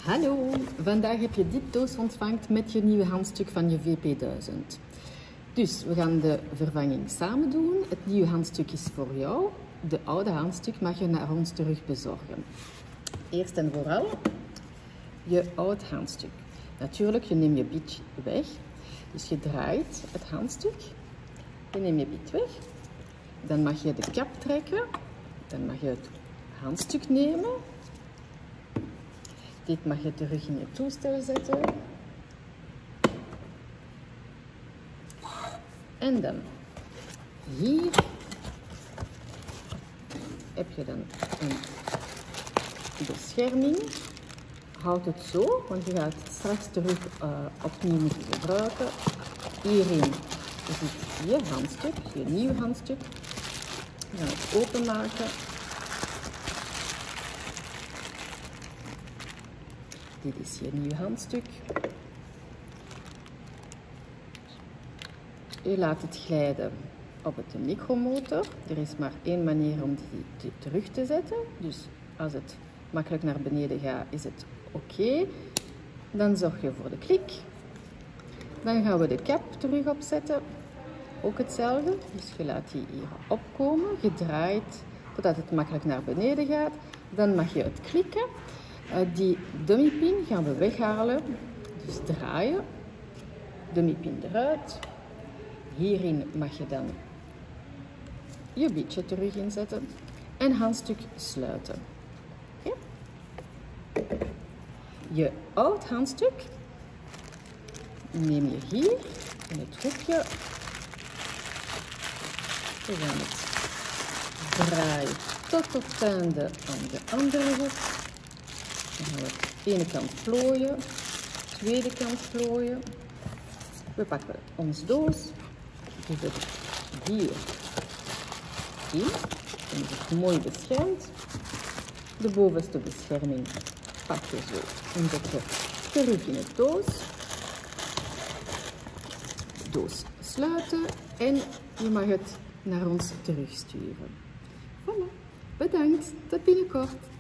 Hallo, vandaag heb je dit doos ontvangen met je nieuwe handstuk van je VP1000. Dus we gaan de vervanging samen doen. Het nieuwe handstuk is voor jou. De oude handstuk mag je naar ons terug bezorgen. Eerst en vooral je oud handstuk. Natuurlijk, je neemt je bit weg. Dus je draait het handstuk. Je neemt je bit weg. Dan mag je de kap trekken. Dan mag je het handstuk nemen. Dit mag je terug in je toestel zetten. En dan hier heb je dan een bescherming. Houd het zo, want je gaat het straks terug opnieuw moeten gebruiken. Hierin zit je handstuk, je nieuw handstuk. We gaan het openmaken. Dit is je nieuw handstuk. Je laat het glijden op de micromotor. Er is maar één manier om die terug te zetten. Dus als het makkelijk naar beneden gaat, is het oké. Dan zorg je voor de klik. Dan gaan we de cap terug opzetten. Ook hetzelfde. Dus je laat die hier opkomen. Je draait totdat het makkelijk naar beneden gaat. Dan mag je het klikken. Die dummypin gaan we weghalen. Dus draaien. Dummypin eruit. Hierin mag je dan je bitje terug inzetten. En handstuk sluiten. Okay. Je oud handstuk neem je hier in het hoekje. We gaan het draaien tot op het einde aan de andere hoek. Dan gaan we de ene kant vlooien, de tweede kant vlooien. We pakken onze doos, dus het hier in, en het is mooi beschermd. De bovenste bescherming pak je zo en zet je terug in de doos. De doos sluiten en je mag het naar ons terugsturen. Voilà, bedankt, tot binnenkort.